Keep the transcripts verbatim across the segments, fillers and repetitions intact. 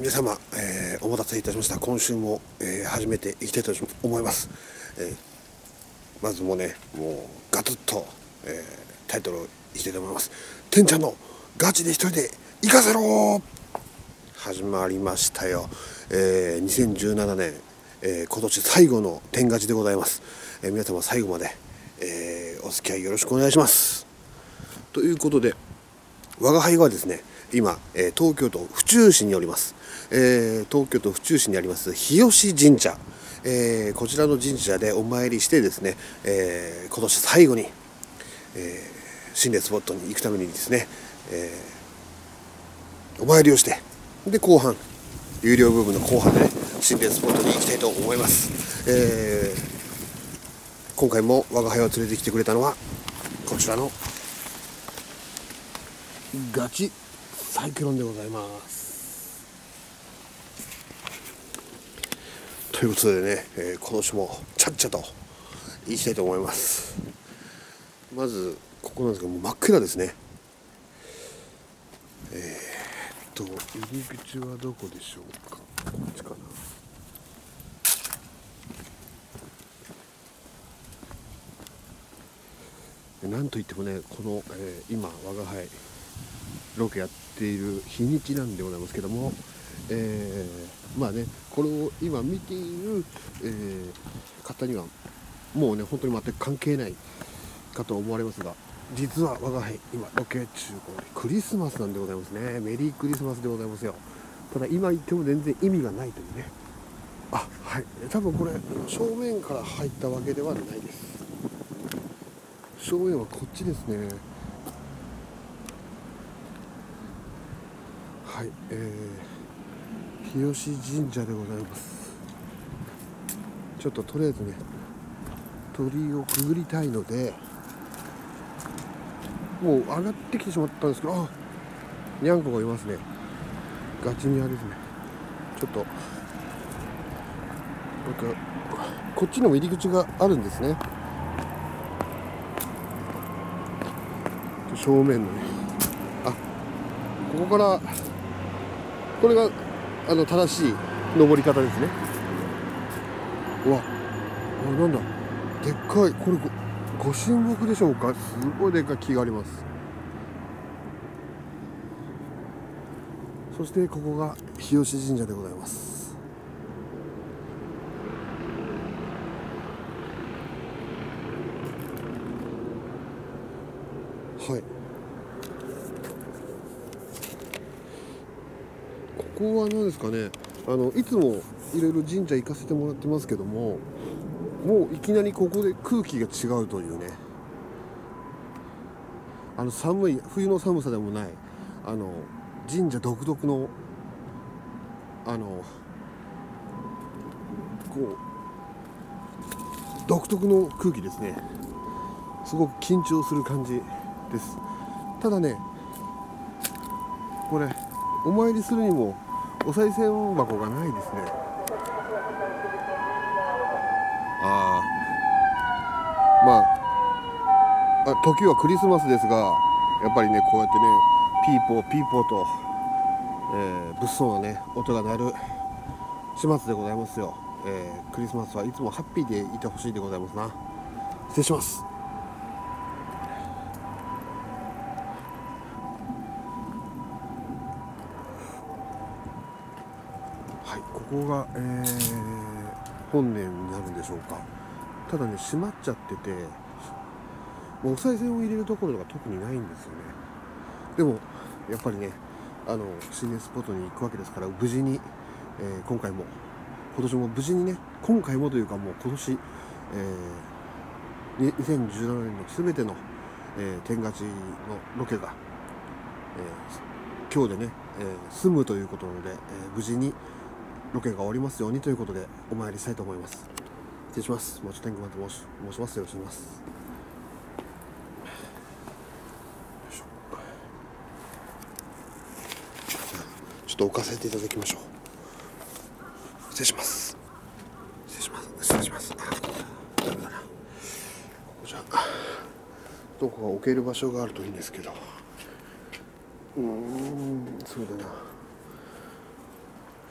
皆様、えー、お待たせいたしました。今週も、えー、始めていきたいと思います。えー、まずもうね、もうガツッと、えー、タイトルをいきたいと思います。てんちゃんのガチで一人で行かせろ。始まりましたよ。えー、にせんじゅうななねん、えー、今年最後の天ガチでございます。えー、皆様最後まで、えー、お付き合いよろしくお願いします。ということで、我が輩はですね、今、えー、東京都府中市におります。えー、東京都府中市にあります日吉神社、えー、こちらの神社でお参りしてですね、えー、今年最後に、えー、心霊スポットに行くためにですね、えー、お参りをして、で後半有料部分の後半でね、心霊スポットに行きたいと思います。えー、今回も我が輩を連れてきてくれたのはこちらのガチサイクロンでございます。ということでね、えー、今年もちゃっちゃと行きたいと思います。まずここなんですけど、もう真っ暗ですね。えー、っと入り口はどこでしょうか。こっちかな。なんといってもね、この、えー、今我が輩ロケやっている日にちなんでございますけども、えー、まあね、これを今見ている、えー、方にはもうね本当に全く関係ないかと思われますが、実は我が輩今ロケ中クリスマスなんでございますね。メリークリスマスでございますよ。ただ今言っても全然意味がないというね。あ、はい、多分これ正面から入ったわけではないです。正面はこっちですね。はい、えー、日吉神社でございます。ちょっととりあえずね鳥居をくぐりたいので、もう上がってきてしまったんですけど、あ、にゃんこがいますね。ガチニャですね。ちょっと僕こっちにも入り口があるんですね。正面のね、あ、ここからこれがあの正しい登り方ですね。うわ、あ、なんだ、でっかい、これ ご, ご神木でしょうか。すごいでっかい木があります。そしてここが日吉神社でございます。はい、ここは何ですかね。あのいつもいろいろ神社行かせてもらってますけども、もういきなりここで空気が違うというね、あの寒い冬の寒さでもない、あの神社独特のあのこう独特の空気ですね。すごく緊張する感じです。ただね、これお参りするにもお賽銭箱がないですね。ああ、まあ、あ、時はクリスマスですが、やっぱりねこうやってねピーポーピーポーと、えー、物騒なね音が鳴る始末でございますよ。えー、クリスマスはいつもハッピーでいてほしいでございますな。失礼します。はい、ここが、えー、本殿になるんでしょうか。ただね閉まっちゃってて、もうお賽銭を入れるところが特にないんですよね。でもやっぱりね、あの心霊スポットに行くわけですから、無事に、えー、今回も今年も無事にね、今回もというかもう今年、えー、にせんじゅうななねんの全ての、えー、天ガチのロケが、えー、今日でね、えー、済むということなので、えー、無事にロケが終わりますようにということでお参りしたいと思います。失礼します。もうちょっと天狗マンと申し申します。よろしくお願いします。ちょっと置かせていただきましょう。失礼します。失礼します。失礼します。ダメだな。ここじゃどこか置ける場所があるといいんですけど。うーん、そうだな。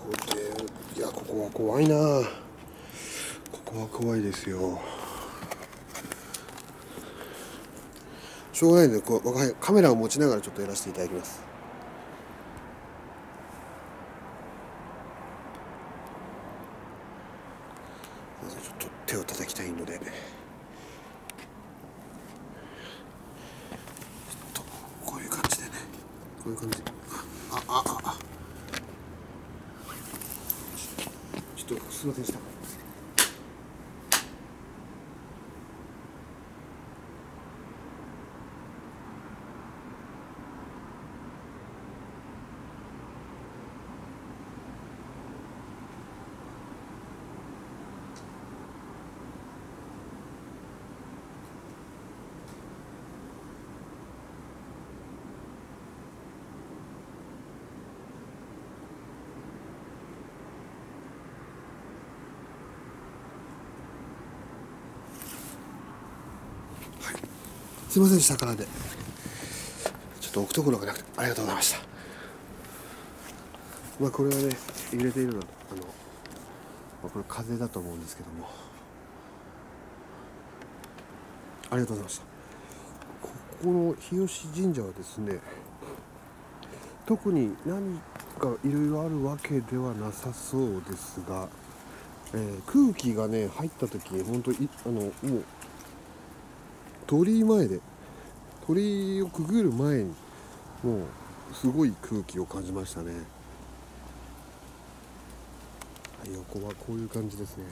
こで、いや、ここは怖いな。ここは怖いですよ。しょうがないので、こうカメラを持ちながらちょっとやらせていただきます。まずちょっと手を叩きたいので、ちょっとこういう感じでね、こういう感じ。ああああ、ちょっとすいませんでした。すいませんでしたからで、ちょっと置くところがなくてありがとうございました。まあこれはね、入れているのはあの、まあ、これ風だと思うんですけども、ありがとうございました。ここの日吉神社はですね、特に何かいろいろあるわけではなさそうですが、えー、空気がね入った時に本当にあのもう鳥居前で鳥居をくぐる前にもうすごい空気を感じましたね。はい、横はこういう感じですね。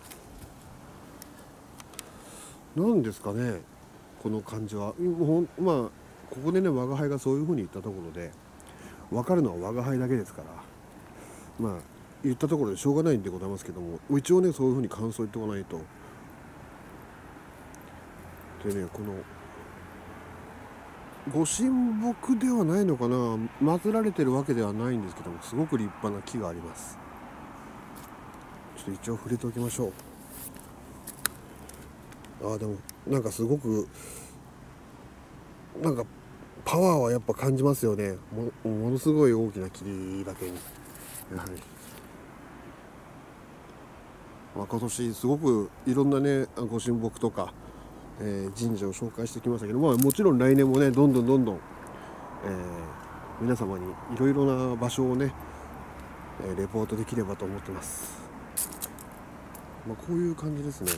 なんですかね、この感じは。もうまあここでね我が輩がそういう風に言ったところで分かるのは我が輩だけですから、まあ言ったところでしょうがないんでございますけども、一応ねそういう風に感想言っておかないと。でね、このご神木ではないのかな、祀られてるわけではないんですけども、すごく立派な木があります。ちょっと一応触れておきましょう。ああ、でもなんかすごくなんかパワーはやっぱ感じますよね。 も, ものすごい大きな木だけにやはり、まあ、今年すごくいろんなねご神木とか、えー、神社を紹介してきましたけど、まあ、もちろん来年もねどんどんどんどん、えー、皆様にいろいろな場所をね、えー、レポートできればと思ってます。まあ、こういう感じですね。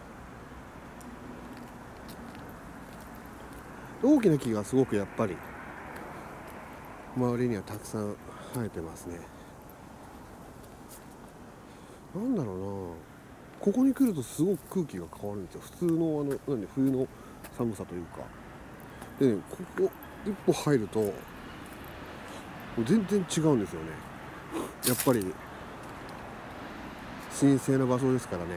大きな木がすごくやっぱり周りにはたくさん生えてますね。なんだろうな、ここに来るとすごく空気が変わるんですよ。普通のあのなんで冬の寒さというかで、ね、ここ一歩入ると全然違うんですよね。やっぱり神聖な場所ですからね。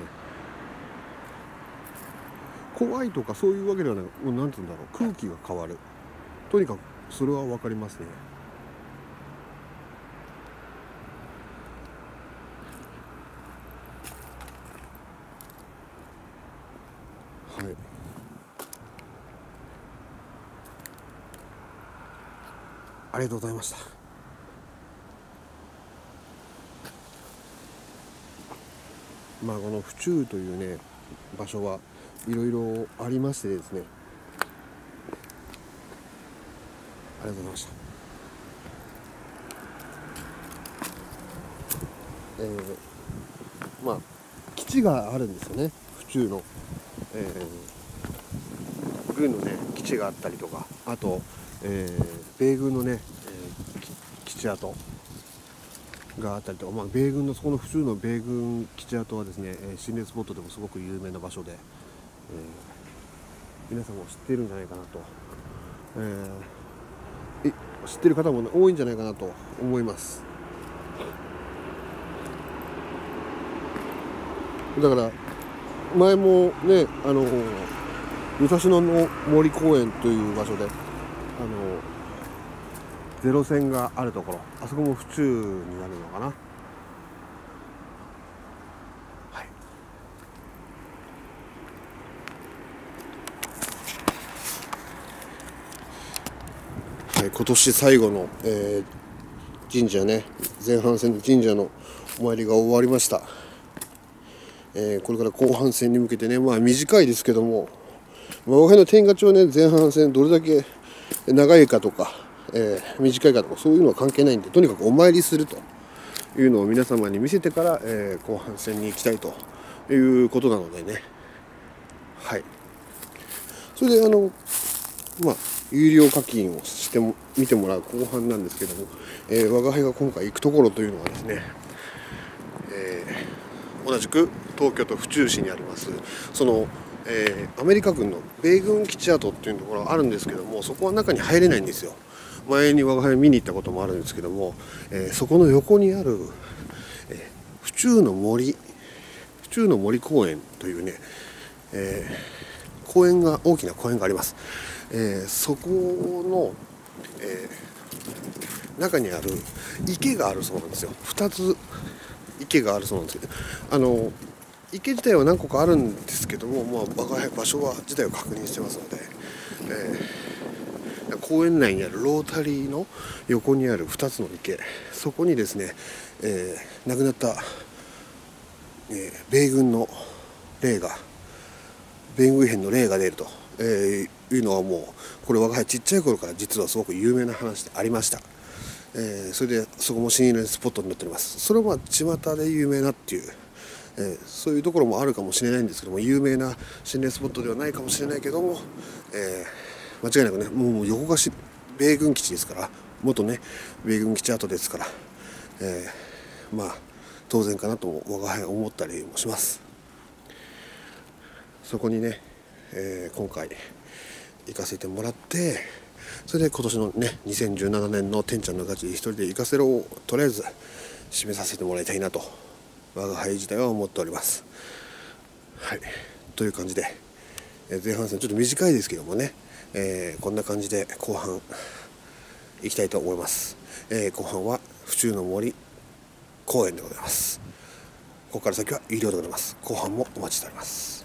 怖いとかそういうわけではない、もうなんていうんだろう、空気が変わる。とにかくそれは分かりますね。はい、ありがとうございました。まあこの府中というね場所はいろいろありましてですね、ありがとうございました。えー、まあ基地があるんですよね、府中の、えー、軍のね基地があったりとか、あと、えー、米軍のね、えー、基地跡があったりとか、まあ、米軍のそこの府中の米軍基地跡はですね、えー、心霊スポットでもすごく有名な場所で、えー、皆さんも知っているんじゃないかなと、えー、知ってる方も多いんじゃないかなと思います。だから前もね、あの武蔵野の森公園という場所であのゼロ戦があるところ、あそこも府中になるのかな。はい、はい、今年最後の、え神社ね、前半戦の神社のお参りが終わりました。えー、これから後半戦に向けてね、まあ短いですけども、まあ、我々の天下町ね、前半戦どれだけ長いかとか、えー、短いかとかそういうのは関係ないんで、とにかくお参りするというのを皆様に見せてから、えー、後半戦に行きたいということなのでね。はい。それであのまあ有料課金をしても見てもらう後半なんですけども、えー、我が輩が今回行くところというのはですね、えー、同じく東京都府中市にありますその、えー、アメリカ軍の米軍基地跡っていうところがあるんですけども、そこは中に入れないんですよ。前に我が輩見に行ったこともあるんですけども、えー、そこの横にある、えー、府中の森府中の森公園というね、えー、公園が大きな公園があります。えー、そこの、えー、中にある池があるそうなんですよ。ふたつ池があるそうなんですけど、あの池自体は何個かあるんですけども、まあ、場所は自体を確認してますので、えー、公園内にあるロータリーの横にあるふたつの池、そこにですね、えー、亡くなった、えー、米軍の霊が米軍兵の霊が出ると、えー、いうのはもうこれ我が輩ちっちゃい頃から実はすごく有名な話でありました。えー、それでそこも心霊スポットになっております。それは巷で有名なっていう、えー、そういうところもあるかもしれないんですけども、有名な心霊スポットではないかもしれないけども、えー、間違いなくね、もう横がし米軍基地ですから、元ね米軍基地跡ですから、えー、まあ当然かなと我が輩思ったりもします。そこにね、えー、今回行かせてもらって、それで今年のねにせんじゅうななねんのてんちゃんのガチ一人で行かせろをとりあえず締めさせてもらいたいなと我が輩自体は思っております。はい、という感じで、えー、前半戦ちょっと短いですけどもね、えー、こんな感じで後半行きたいと思います。えー、後半は府中の森公園でございます。ここから先は有料でございます。後半もお待ちしております。